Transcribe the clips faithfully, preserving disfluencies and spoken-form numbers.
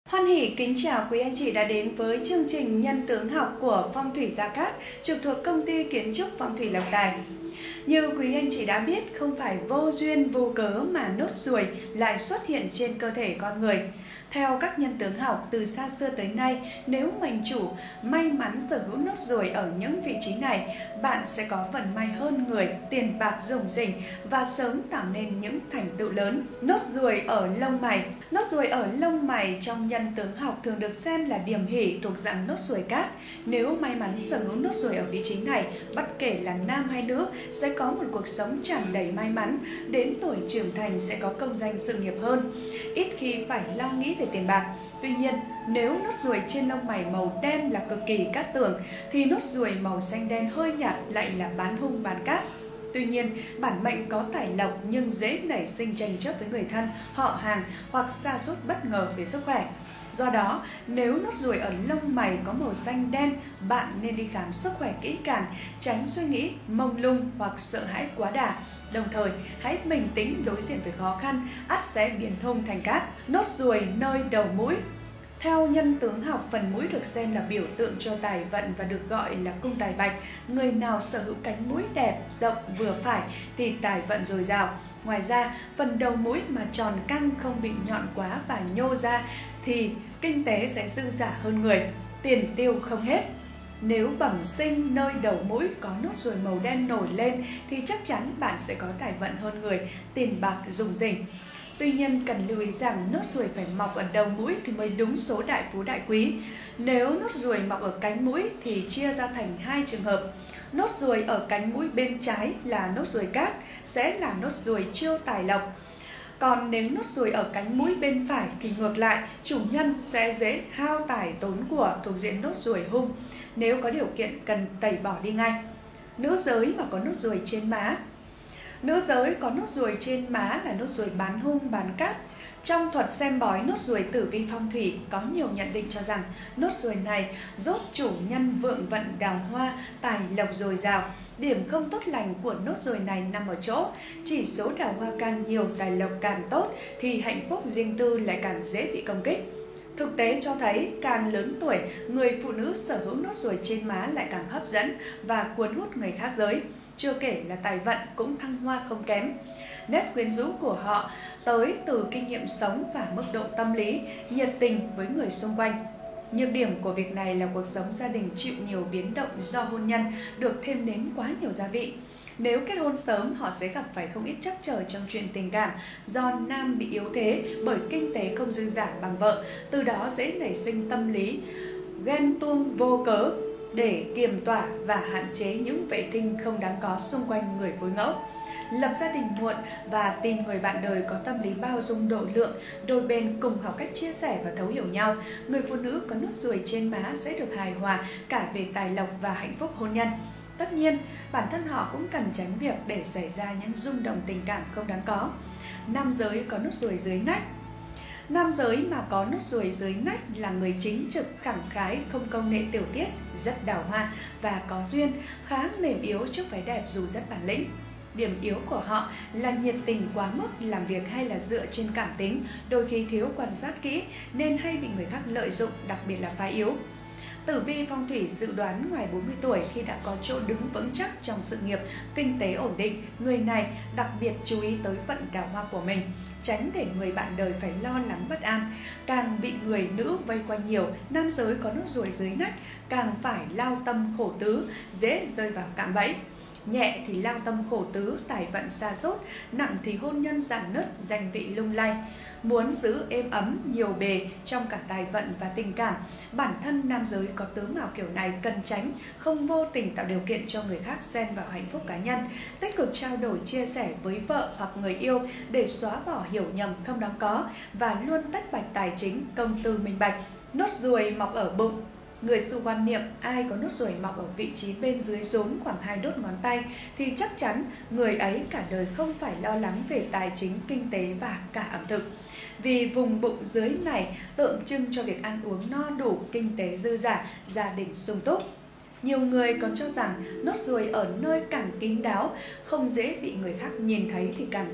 Hoan hỉ kính chào quý anh chị đã đến với chương trình Nhân tướng học của Phong thủy Gia Cát, trực thuộc Công ty Kiến trúc Phong thủy Lộc Tài. Như quý anh chị đã biết, không phải vô duyên vô cớ mà nốt ruồi lại xuất hiện trên cơ thể con người. Theo các nhân tướng học, từ xa xưa tới nay, nếu mệnh chủ may mắn sở hữu nốt ruồi ở những vị trí này, bạn sẽ có vận may hơn người, tiền bạc rủng rỉnh và sớm tạo nên những thành tựu lớn. Nốt ruồi ở lông mày. Nốt ruồi ở lông mày trong nhân tướng học thường được xem là điểm hỷ thuộc dạng nốt ruồi cát. Nếu may mắn sở hữu nốt ruồi ở vị trí này, bất kể là nam hay nữ, sẽ có một cuộc sống tràn đầy may mắn, đến tuổi trưởng thành sẽ có công danh sự nghiệp hơn, ít khi phải lo nghĩ về tiền bạc. Tuy nhiên, nếu nốt ruồi trên lông mày màu đen là cực kỳ cát tường, thì nốt ruồi màu xanh đen hơi nhạt lại là bán hung bán cát. Tuy nhiên, bản mệnh có tài lộc nhưng dễ nảy sinh tranh chấp với người thân, họ hàng hoặc sa sút bất ngờ về sức khỏe. Do đó, nếu nốt ruồi ở lông mày có màu xanh đen, bạn nên đi khám sức khỏe kỹ càng, tránh suy nghĩ mông lung hoặc sợ hãi quá đà. Đồng thời, hãy bình tĩnh đối diện với khó khăn, ắt sẽ biến hung thành cát. Nốt ruồi nơi đầu mũi. Theo nhân tướng học, phần mũi được xem là biểu tượng cho tài vận và được gọi là cung tài bạch. Người nào sở hữu cánh mũi đẹp, rộng, vừa phải thì tài vận dồi dào. Ngoài ra, phần đầu mũi mà tròn căng, không bị nhọn quá và nhô ra thì kinh tế sẽ dư dả hơn người, tiền tiêu không hết. Nếu bẩm sinh nơi đầu mũi có nốt ruồi màu đen nổi lên thì chắc chắn bạn sẽ có tài vận hơn người, tiền bạc rủng rỉnh. Tuy nhiên, cần lưu ý rằng nốt ruồi phải mọc ở đầu mũi thì mới đúng số đại phú đại quý. Nếu nốt ruồi mọc ở cánh mũi thì chia ra thành hai trường hợp. Nốt ruồi ở cánh mũi bên trái là nốt ruồi cát, sẽ là nốt ruồi chiêu tài lộc. Còn nếu nốt ruồi ở cánh mũi bên phải thì ngược lại, chủ nhân sẽ dễ hao tài tốn của, thuộc diện nốt ruồi hung. Nếu có điều kiện cần tẩy bỏ đi ngay. Nữ giới mà có nốt ruồi trên má. Nữ giới có nốt ruồi trên má là nốt ruồi bán hung bán cát. Trong thuật xem bói nốt ruồi tử vi phong thủy có nhiều nhận định cho rằng nốt ruồi này giúp chủ nhân vượng vận đào hoa, tài lộc dồi dào. Điểm không tốt lành của nốt ruồi này nằm ở chỗ, chỉ số đào hoa càng nhiều, tài lộc càng tốt thì hạnh phúc riêng tư lại càng dễ bị công kích. Thực tế cho thấy càng lớn tuổi, người phụ nữ sở hữu nốt ruồi trên má lại càng hấp dẫn và cuốn hút người khác giới. Chưa kể là tài vận cũng thăng hoa không kém. Nét quyến rũ của họ tới từ kinh nghiệm sống và mức độ tâm lý, nhiệt tình với người xung quanh. Nhược điểm của việc này là cuộc sống gia đình chịu nhiều biến động do hôn nhân được thêm nếm quá nhiều gia vị. Nếu kết hôn sớm, họ sẽ gặp phải không ít trắc trở trong chuyện tình cảm do nam bị yếu thế bởi kinh tế không dư dả bằng vợ, từ đó dễ nảy sinh tâm lý ghen tuông vô cớ để kiềm tỏa và hạn chế những vệ tinh không đáng có xung quanh người phối ngẫu. Lập gia đình muộn và tìm người bạn đời có tâm lý bao dung độ lượng, đôi bên cùng học cách chia sẻ và thấu hiểu nhau. Người phụ nữ có nốt ruồi trên má sẽ được hài hòa cả về tài lộc và hạnh phúc hôn nhân. Tất nhiên, bản thân họ cũng cần tránh việc để xảy ra những rung động tình cảm không đáng có. Nam giới có nốt ruồi dưới nách. Nam giới mà có nốt ruồi dưới nách là người chính trực, khẳng khái, không câu nệ tiểu tiết, rất đào hoa và có duyên, khá mềm yếu trước vẻ đẹp dù rất bản lĩnh. Điểm yếu của họ là nhiệt tình quá mức, làm việc hay là dựa trên cảm tính, đôi khi thiếu quan sát kỹ nên hay bị người khác lợi dụng, đặc biệt là phái yếu. Tử vi phong thủy dự đoán ngoài bốn mươi tuổi, khi đã có chỗ đứng vững chắc trong sự nghiệp, kinh tế ổn định, người này đặc biệt chú ý tới vận đào hoa của mình, tránh để người bạn đời phải lo lắng bất an. Càng bị người nữ vây quanh nhiều, nam giới có nốt ruồi dưới nách càng phải lao tâm khổ tứ, dễ rơi vào cạm bẫy. Nhẹ thì lao tâm khổ tứ, tài vận sa sút, nặng thì hôn nhân rạn nứt, danh vị lung lay. Muốn giữ êm ấm, nhiều bề trong cả tài vận và tình cảm, bản thân nam giới có tướng mạo kiểu này cần tránh, không vô tình tạo điều kiện cho người khác xen vào hạnh phúc cá nhân, tích cực trao đổi chia sẻ với vợ hoặc người yêu để xóa bỏ hiểu nhầm không đáng có và luôn tách bạch tài chính, công tư minh bạch. Nốt ruồi mọc ở bụng. Người xưa quan niệm ai có nốt ruồi mọc ở vị trí bên dưới rốn khoảng hai đốt ngón tay thì chắc chắn người ấy cả đời không phải lo lắng về tài chính, kinh tế và cả ẩm thực. Vì vùng bụng dưới này tượng trưng cho việc ăn uống no đủ, kinh tế dư dả, gia đình sung túc. Nhiều người còn cho rằng nốt ruồi ở nơi càng kín đáo, không dễ bị người khác nhìn thấy thì càng tốt.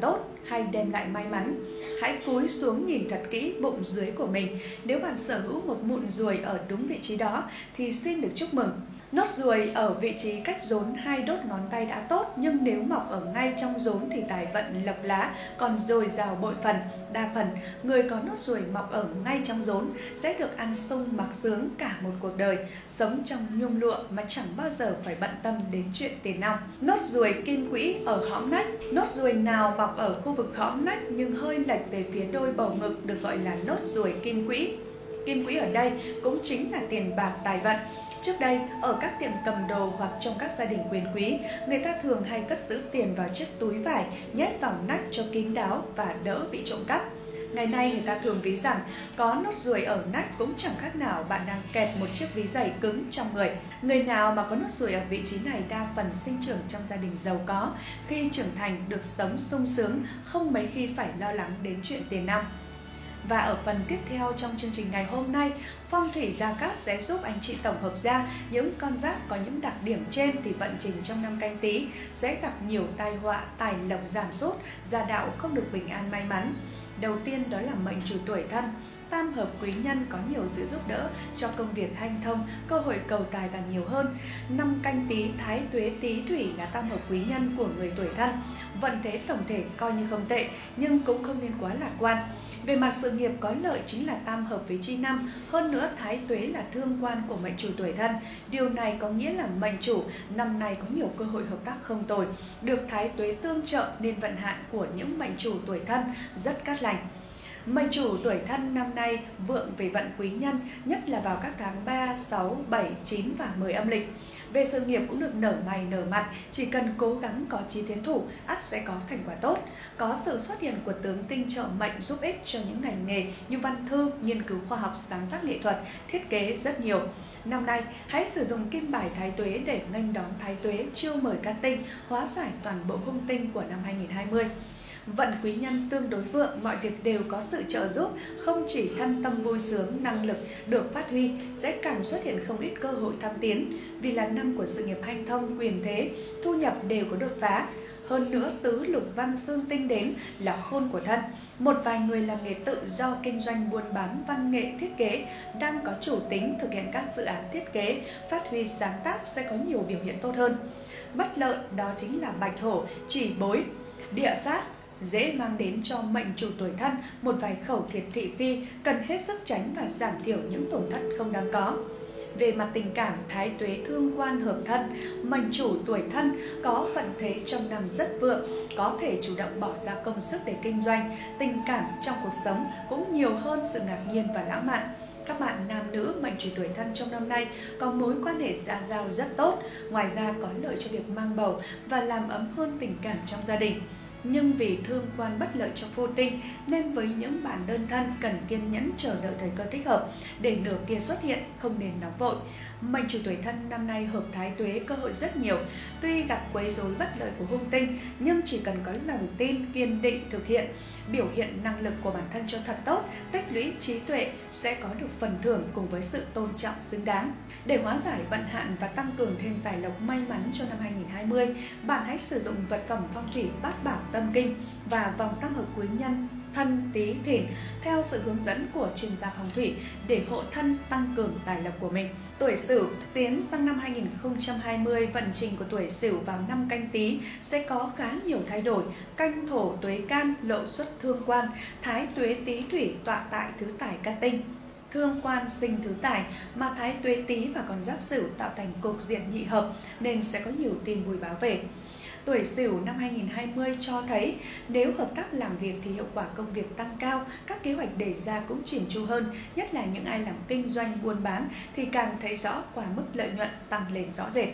hay đem lại may mắn. Hãy cúi xuống nhìn thật kỹ bụng dưới của mình. Nếu bạn sở hữu một mụn ruồi ở đúng vị trí đó thì xin được chúc mừng. Nốt ruồi ở vị trí cách rốn hai đốt ngón tay đã tốt, nhưng nếu mọc ở ngay trong rốn thì tài vận lộc lá còn dồi dào bội phần. Đa phần, người có nốt ruồi mọc ở ngay trong rốn sẽ được ăn sung mặc sướng cả một cuộc đời, sống trong nhung lụa mà chẳng bao giờ phải bận tâm đến chuyện tiền nong. Nốt ruồi kim quỹ ở hõm nách. Nốt ruồi nào mọc ở khu vực hõm nách nhưng hơi lệch về phía đôi bầu ngực được gọi là nốt ruồi kim quỹ. Kim quỹ ở đây cũng chính là tiền bạc tài vận. Trước đây, ở các tiệm cầm đồ hoặc trong các gia đình quyền quý, người ta thường hay cất giữ tiền vào chiếc túi vải, nhét vào nách cho kín đáo và đỡ bị trộm cắp. Ngày nay, người ta thường ví rằng có nốt ruồi ở nách cũng chẳng khác nào bạn đang kẹp một chiếc ví giày cứng trong người. Người nào mà có nốt ruồi ở vị trí này đa phần sinh trưởng trong gia đình giàu có, khi trưởng thành được sống sung sướng, không mấy khi phải lo lắng đến chuyện tiền nong. Và ở phần tiếp theo trong chương trình ngày hôm nay, Phong thủy Gia Cát sẽ giúp anh chị tổng hợp ra những con giáp có những đặc điểm trên thì vận trình trong năm Canh Tý sẽ gặp nhiều tai họa, tài lộc giảm sút, gia đạo không được bình an may mắn. Đầu tiên đó là mệnh chủ tuổi Thân. Tam hợp quý nhân có nhiều sự giúp đỡ cho công việc hanh thông, cơ hội cầu tài càng nhiều hơn. Năm Canh Tý, Thái Tuế, Tý Thủy là tam hợp quý nhân của người tuổi Thân. Vận thế tổng thể coi như không tệ, nhưng cũng không nên quá lạc quan. Về mặt sự nghiệp có lợi chính là tam hợp với chi năm, hơn nữa Thái Tuế là thương quan của mệnh chủ tuổi Thân. Điều này có nghĩa là mệnh chủ năm nay có nhiều cơ hội hợp tác không tồi, được Thái Tuế tương trợ nên vận hạn của những mệnh chủ tuổi Thân rất cát lành. Mệnh chủ tuổi Thân năm nay vượng về vận quý nhân, nhất là vào các tháng ba, sáu, bảy, chín và mười âm lịch. Về sự nghiệp cũng được nở mày nở mặt, chỉ cần cố gắng có chí tiến thủ, ắt sẽ có thành quả tốt. Có sự xuất hiện của tướng tinh trợ mệnh giúp ích cho những ngành nghề như văn thư, nghiên cứu khoa học, sáng tác nghệ thuật, thiết kế rất nhiều. Năm nay, hãy sử dụng kim bài Thái Tuế để nghênh đón Thái Tuế, chiêu mời cát tinh, hóa giải toàn bộ hung tinh của năm hai nghìn không trăm hai mươi. Vận quý nhân tương đối vượng, mọi việc đều có sự trợ giúp, không chỉ thân tâm vui sướng, năng lực được phát huy, sẽ càng xuất hiện không ít cơ hội thăng tiến. Vì là năm của sự nghiệp hanh thông, quyền thế, thu nhập đều có đột phá. Hơn nữa, tứ lục văn xương tinh đến là khôn của thân. Một vài người làm nghề tự do kinh doanh buôn bán văn nghệ thiết kế đang có chủ tính thực hiện các dự án thiết kế, phát huy sáng tác sẽ có nhiều biểu hiện tốt hơn. Bất lợi đó chính là bạch hổ, chỉ bối, địa sát, dễ mang đến cho mệnh chủ tuổi Thân một vài khẩu thiệt thị phi, cần hết sức tránh và giảm thiểu những tổn thất không đáng có. Về mặt tình cảm, Thái Tuế thương quan hợp thân, mệnh chủ tuổi Thân có vận thế trong năm rất vượng, có thể chủ động bỏ ra công sức để kinh doanh. Tình cảm trong cuộc sống cũng nhiều hơn sự ngạc nhiên và lãng mạn. Các bạn nam nữ mệnh chủ tuổi Thân trong năm nay có mối quan hệ xã giao rất tốt, ngoài ra có lợi cho việc mang bầu và làm ấm hơn tình cảm trong gia đình. Nhưng vì thương quan bất lợi cho phu tinh nên với những bạn đơn thân cần kiên nhẫn chờ đợi thời cơ thích hợp để nửa kia xuất hiện, không nên nóng vội. Mệnh chủ tuổi Thân năm nay hợp Thái Tuế cơ hội rất nhiều, tuy gặp quấy rối bất lợi của hung tinh nhưng chỉ cần có lòng tin, kiên định thực hiện, biểu hiện năng lực của bản thân cho thật tốt, tích lũy trí tuệ sẽ có được phần thưởng cùng với sự tôn trọng xứng đáng. Để hóa giải vận hạn và tăng cường thêm tài lộc may mắn cho năm hai nghìn không trăm hai mươi, bạn hãy sử dụng vật phẩm phong thủy Bát Bảo Tâm Kinh và vòng tam hợp quý nhân Thân, Tý, Thìn theo sự hướng dẫn của chuyên gia phong thủy để hộ thân tăng cường tài lộc của mình. Tuổi Sửu tiến sang năm hai nghìn không trăm hai mươi, vận trình của tuổi Sửu vào năm Canh Tý sẽ có khá nhiều thay đổi. Canh Thổ Tuế Can lộ xuất thương quan, Thái Tuế Tý Thủy tọa tại thứ tài cát tinh. Thương quan sinh thứ tài mà Thái Tuế Tý và con giáp Sửu tạo thành cục diện nhị hợp nên sẽ có nhiều tin vui báo về. Tuổi Sửu năm hai nghìn không trăm hai mươi cho thấy nếu hợp tác làm việc thì hiệu quả công việc tăng cao, các kế hoạch đề ra cũng chỉn chu hơn, nhất là những ai làm kinh doanh buôn bán thì càng thấy rõ qua mức lợi nhuận tăng lên rõ rệt.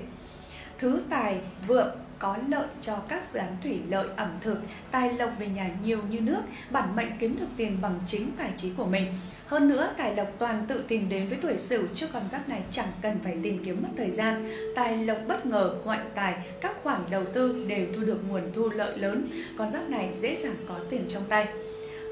Thứ tài vượng có lợi cho các dự án thủy lợi, ẩm thực, tài lộc về nhà nhiều như nước, bản mệnh kiếm được tiền bằng chính tài trí của mình. Hơn nữa, tài lộc toàn tự tìm đến với tuổi Sửu, chứ con giáp này chẳng cần phải tìm kiếm mất thời gian. Tài lộc bất ngờ, ngoại tài, các khoản đầu tư đều thu được nguồn thu lợi lớn, con giáp này dễ dàng có tiền trong tay.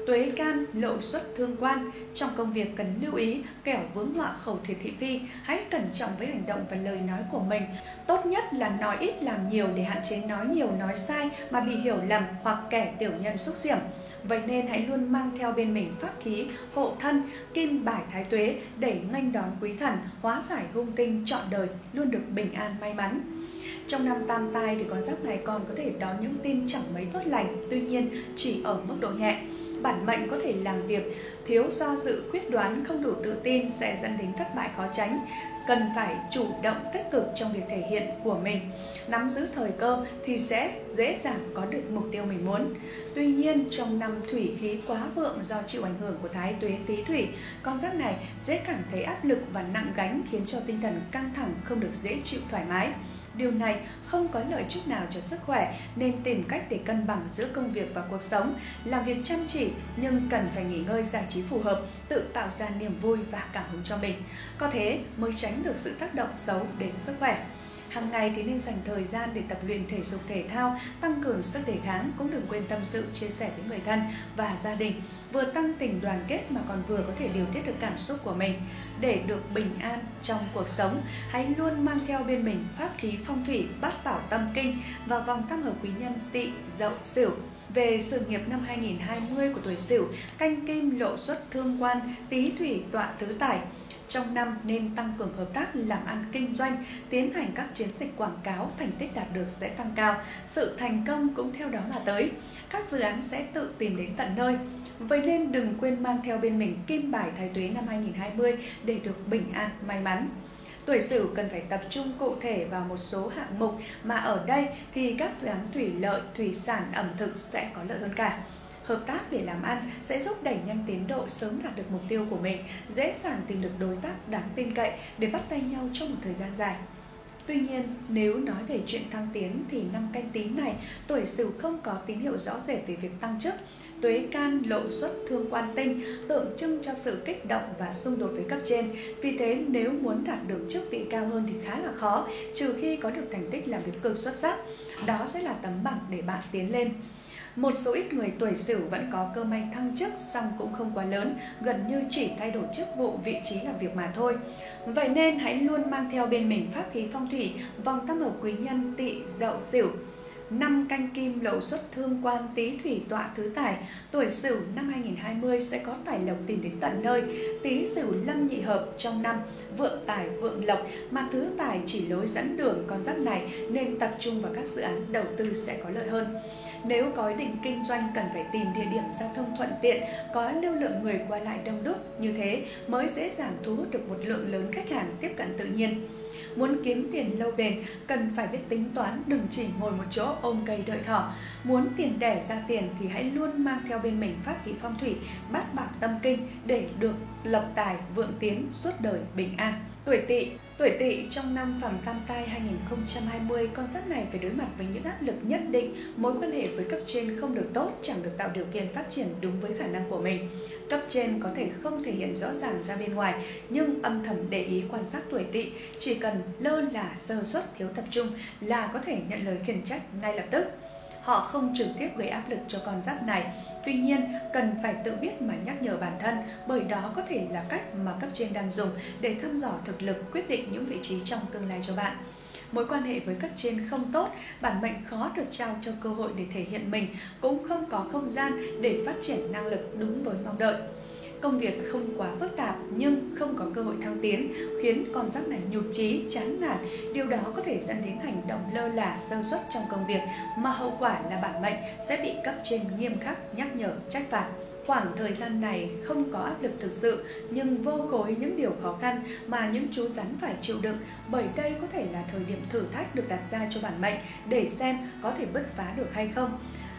Tuế can lộ xuất thương quan, trong công việc cần lưu ý kẻo vướng họa khẩu thiệt thị phi. Hãy cẩn trọng với hành động và lời nói của mình. Tốt nhất là nói ít làm nhiều để hạn chế nói nhiều nói sai mà bị hiểu lầm hoặc kẻ tiểu nhân xúc diểm. Vậy nên hãy luôn mang theo bên mình pháp khí hộ thân, kim bài thái tuế để nghênh đón quý thần, hóa giải hung tinh trọn đời, luôn được bình an may mắn. Trong năm tam tai thì con giáp này còn có thể đón những tin chẳng mấy tốt lành, tuy nhiên chỉ ở mức độ nhẹ. Bản mệnh có thể làm việc thiếu do dự, quyết đoán, không đủ tự tin sẽ dẫn đến thất bại khó tránh. Cần phải chủ động tích cực trong việc thể hiện của mình. Nắm giữ thời cơ thì sẽ dễ dàng có được mục tiêu mình muốn. Tuy nhiên trong năm thủy khí quá vượng do chịu ảnh hưởng của thái tuế Tý Thủy, con giáp này dễ cảm thấy áp lực và nặng gánh, khiến cho tinh thần căng thẳng, không được dễ chịu thoải mái. Điều này không có lợi chút nào cho sức khỏe, nên tìm cách để cân bằng giữa công việc và cuộc sống. Làm việc chăm chỉ nhưng cần phải nghỉ ngơi giải trí phù hợp, tự tạo ra niềm vui và cảm hứng cho mình. Có thế mới tránh được sự tác động xấu đến sức khỏe. Hàng ngày thì nên dành thời gian để tập luyện thể dục thể thao, tăng cường sức đề kháng, cũng đừng quên tâm sự chia sẻ với người thân và gia đình. Vừa tăng tình đoàn kết mà còn vừa có thể điều tiết được cảm xúc của mình. Để được bình an trong cuộc sống, hãy luôn mang theo bên mình pháp khí phong thủy bát bảo tâm kinh và vòng tam hợp quý nhân Tỵ Dậu Sửu. Về sự nghiệp năm hai nghìn không trăm hai mươi của tuổi Sửu, canh kim lộ xuất thương quan, Tý Thủy tọa tứ tài. Trong năm nên tăng cường hợp tác làm ăn kinh doanh, tiến hành các chiến dịch quảng cáo, thành tích đạt được sẽ tăng cao, sự thành công cũng theo đó mà tới. Các dự án sẽ tự tìm đến tận nơi. Vậy nên đừng quên mang theo bên mình kim bài thái tuế năm hai nghìn không trăm hai mươi để được bình an, may mắn. Tuổi Sửu cần phải tập trung cụ thể vào một số hạng mục, mà ở đây thì các dự án thủy lợi, thủy sản, ẩm thực sẽ có lợi hơn cả. Hợp tác để làm ăn sẽ giúp đẩy nhanh tiến độ, sớm đạt được mục tiêu của mình, dễ dàng tìm được đối tác đáng tin cậy để bắt tay nhau trong một thời gian dài. Tuy nhiên, nếu nói về chuyện thăng tiến thì năm Canh Tý này, tuổi Sửu không có tín hiệu rõ rệt về việc tăng chức. Tuế can lộ xuất thương quan tinh tượng trưng cho sự kích động và xung đột với cấp trên. Vì thế nếu muốn đạt được chức vị cao hơn thì khá là khó, trừ khi có được thành tích làm việc cực xuất sắc. Đó sẽ là tấm bằng để bạn tiến lên. Một số ít người tuổi Sửu vẫn có cơ may thăng chức, song cũng không quá lớn, gần như chỉ thay đổi chức vụ, vị trí làm việc mà thôi. Vậy nên hãy luôn mang theo bên mình pháp khí phong thủy, vòng tam hợp quý nhân Tỵ Dậu Sửu. Năm canh kim lộ xuất thương quan, Tý Thủy tọa thứ tài. Tuổi Sửu năm hai nghìn không trăm hai mươi sẽ có tài lộc tìm đến tận nơi. Tý Sửu lâm nhị hợp trong năm, vượng tài vượng lộc, mà thứ tài chỉ lối dẫn đường con giáp này nên tập trung vào các dự án đầu tư sẽ có lợi hơn. Nếu có ý định kinh doanh cần phải tìm địa điểm giao thông thuận tiện, có lưu lượng người qua lại đông đúc, như thế mới dễ dàng thu hút được một lượng lớn khách hàng tiếp cận tự nhiên. Muốn kiếm tiền lâu bền cần phải biết tính toán, đừng chỉ ngồi một chỗ ôm cây đợi thỏ. Muốn tiền đẻ ra tiền thì hãy luôn mang theo bên mình pháp khí phong thủy bát bảo tâm kinh để được lộc tài vượng tiến, suốt đời bình an. Tuổi Tỵ. Tuổi Tỵ trong năm Phạm Tam Tai hai nghìn không trăm hai mươi, con giáp này phải đối mặt với những áp lực nhất định, mối quan hệ với cấp trên không được tốt, chẳng được tạo điều kiện phát triển đúng với khả năng của mình. Cấp trên có thể không thể hiện rõ ràng ra bên ngoài, nhưng âm thầm để ý quan sát tuổi Tỵ, chỉ cần lơ là sơ suất, thiếu tập trung là có thể nhận lời khiển trách ngay lập tức. Họ không trực tiếp gây áp lực cho con giáp này, tuy nhiên cần phải tự biết mà nhắc nhở bản thân, bởi đó có thể là cách mà cấp trên đang dùng để thăm dò thực lực, quyết định những vị trí trong tương lai cho bạn. Mối quan hệ với cấp trên không tốt, bản mệnh khó được trao cho cơ hội để thể hiện mình, cũng không có không gian để phát triển năng lực đúng với mong đợi. Công việc không quá phức tạp nhưng không có cơ hội thăng tiến, khiến con giáp này nhụt chí, chán nản. Điều đó có thể dẫn đến hành động lơ là, sơ suất trong công việc, mà hậu quả là bản mệnh sẽ bị cấp trên nghiêm khắc nhắc nhở, trách phạt. Khoảng thời gian này không có áp lực thực sự, nhưng vô khối những điều khó khăn mà những chú rắn phải chịu đựng, bởi đây có thể là thời điểm thử thách được đặt ra cho bản mệnh để xem có thể bứt phá được hay không.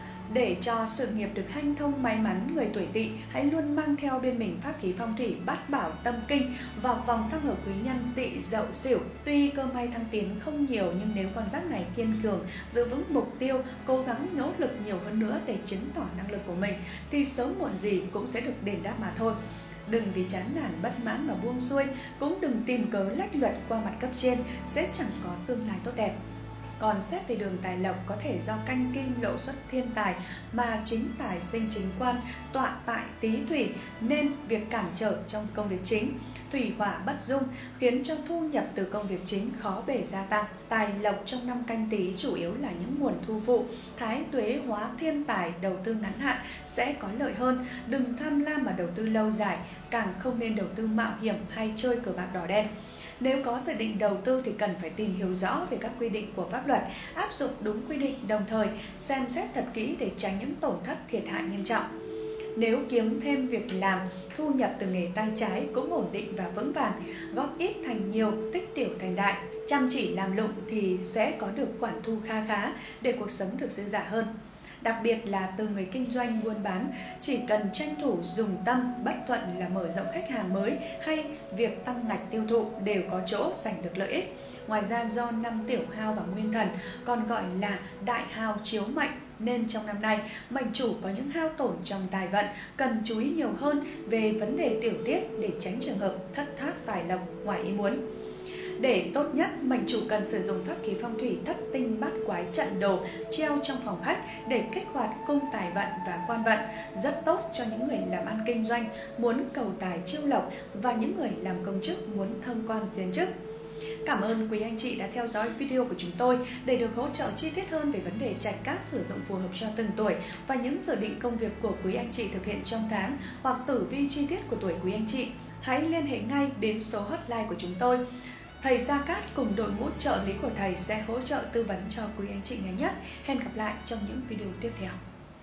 Để cho sự nghiệp được hanh thông may mắn, người tuổi Tỵ hãy luôn mang theo bên mình pháp khí phong thủy bát bảo tâm kinh và vòng tam hợp quý nhân Tỵ Dậu Sửu. Tuy cơ may thăng tiến không nhiều, nhưng nếu con giáp này kiên cường, giữ vững mục tiêu, cố gắng nỗ lực nhiều hơn nữa để chứng tỏ năng lực của mình, thì sớm muộn gì cũng sẽ được đền đáp mà thôi. Đừng vì chán nản, bất mãn mà buông xuôi, cũng đừng tìm cớ lách luật qua mặt cấp trên, sẽ chẳng có tương lai tốt đẹp. Còn xét về đường tài lộc, có thể do canh kim lộ xuất thiên tài mà chính tài sinh chính quan, tọa tại Tý Thủy nên việc cản trở trong công việc chính. Thủy hỏa bất dung khiến cho thu nhập từ công việc chính khó bề gia tăng. Tài lộc trong năm Canh Tý chủ yếu là những nguồn thu phụ, thái tuế hóa thiên tài, đầu tư ngắn hạn sẽ có lợi hơn. Đừng tham lam mà đầu tư lâu dài, càng không nên đầu tư mạo hiểm hay chơi cờ bạc đỏ đen. Nếu có dự định đầu tư thì cần phải tìm hiểu rõ về các quy định của pháp luật, áp dụng đúng quy định, đồng thời xem xét thật kỹ để tránh những tổn thất thiệt hại nghiêm trọng. Nếu kiếm thêm việc làm, thu nhập từ nghề tay trái cũng ổn định và vững vàng, góp ít thành nhiều, tích tiểu thành đại. Chăm chỉ làm lụng thì sẽ có được khoản thu kha khá để cuộc sống được dư dả hơn. Đặc biệt là từ người kinh doanh buôn bán, chỉ cần tranh thủ dùng tâm, bất thuận là mở rộng khách hàng mới hay việc tăng ngạch tiêu thụ đều có chỗ giành được lợi ích. Ngoài ra do năm tiểu hao và nguyên thần, còn gọi là đại hao chiếu mệnh, nên trong năm nay, mệnh chủ có những hao tổn trong tài vận, cần chú ý nhiều hơn về vấn đề tiểu tiết để tránh trường hợp thất thoát tài lộc ngoài ý muốn. Để tốt nhất, mệnh chủ cần sử dụng pháp khí phong thủy thất tinh bát quái trận đồ treo trong phòng khách để kích hoạt cung tài vận và quan vận, rất tốt cho những người làm ăn kinh doanh muốn cầu tài chiêu lộc và những người làm công chức muốn thăng quan tiến chức. Cảm ơn quý anh chị đã theo dõi video của chúng tôi. Để được hỗ trợ chi tiết hơn về vấn đề trạch cát sử dụng phù hợp cho từng tuổi và những dự định công việc của quý anh chị thực hiện trong tháng hoặc tử vi chi tiết của tuổi quý anh chị, hãy liên hệ ngay đến số hotline của chúng tôi. Thầy Gia Cát cùng đội ngũ trợ lý của thầy sẽ hỗ trợ tư vấn cho quý anh chị nhanh nhất. Hẹn gặp lại trong những video tiếp theo.